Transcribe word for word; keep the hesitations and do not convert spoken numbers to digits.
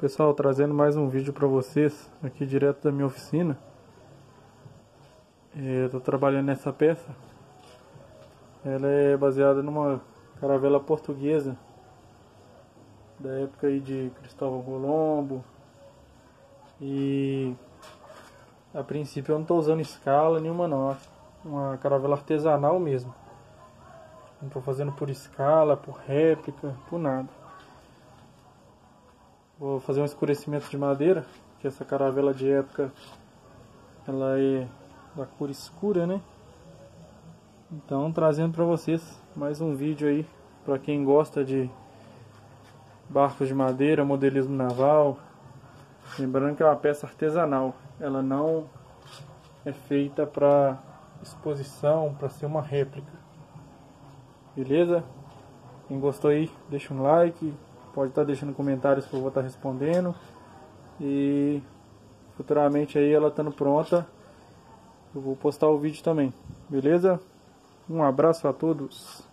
Pessoal, trazendo mais um vídeo para vocês aqui direto da minha oficina. Eu tô trabalhando nessa peça. Ela é baseada numa caravela portuguesa da época aí de Cristóvão Colombo. E a princípio eu não estou usando escala nenhuma não, uma caravela artesanal mesmo. Não estou fazendo por escala, por réplica, por nada. Vou fazer um escurecimento de madeira, que essa caravela de época ela é da cor escura, né? Então trazendo para vocês mais um vídeo aí para quem gosta de barcos de madeira, modelismo naval. Lembrando que é uma peça artesanal, ela não é feita para exposição, para ser uma réplica. Beleza? Quem gostou aí, deixa um like. Pode estar deixando comentários que eu vou estar respondendo. E futuramente aí ela estando pronta, eu vou postar o vídeo também. Beleza? Um abraço a todos.